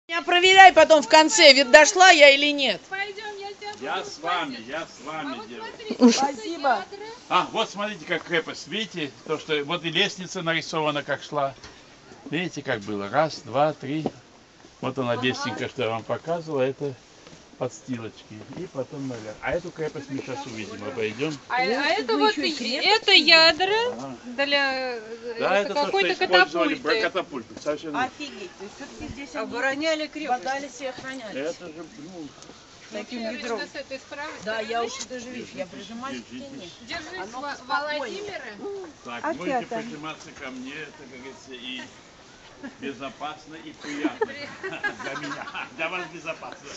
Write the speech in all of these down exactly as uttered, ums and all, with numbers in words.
Меня проверяй потом в конце, ведь дошла я или нет. Пойдем, я тебя Я с вами, я с вами, А вот девочки. смотрите, Спасибо. это ядра. А, вот смотрите, как крепость. Видите, то, что вот и лестница нарисована, как шла. Видите, как было? Раз, два, три. Вот она лестница, что я вам показывала, это подстилочки. И потом наверх. А эту крепость мы сейчас увидим, обойдем. А, а это вы вот еще и и- крепость это ядра Ага. для Да, это это то, что какой-то использовали катапульты. катапульты. Совершенно. Офигеть, то есть все-таки здесь они Обороняли крепость. бодались и охранялись. Это же, ну, Таким Вообще, ведром. видно, с этой справа Да, стороны. я уж даже вижу, я прижимаюсь к держитесь. стене. Держись, Оно Ва- спокойнее. Владимира. так, А можете пятая? прижиматься ко мне, это, как говорится, и безопасно, и приятно. Для меня, для вас безопасно.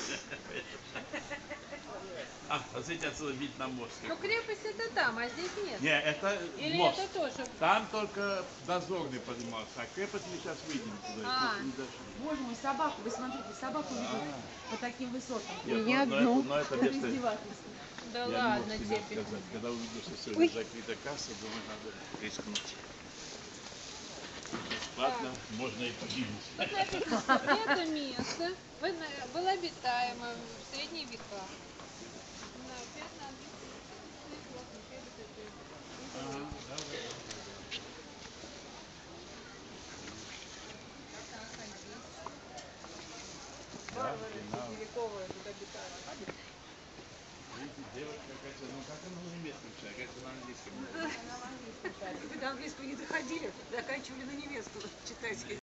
А, смотрите, отсюда вид на мост. Ну крепость это там, а здесь нет. Не, это Или мост. это тоже? Там только дозорный поднимался, а крепость мы сейчас выйдем туда. А. Тут не дошли. Боже мой, собаку, вы смотрите, собаку ведут по таким высотам. Нет, Не но, но одну. это, но это Это место, издевательство. Да я не ладно мог себе тебе. сказать. Когда увидел, что сегодня Ой. закрыта касса, думаю, надо рискнуть. Бесплатно можно и погибнуть. Тут написано, это место было- было обитаемо в средние века. На пять на Видите, девушка, кажется, ну как она на немецком читает, кажется, на английском. Вы до английского не доходили, заканчивали на немецком читать.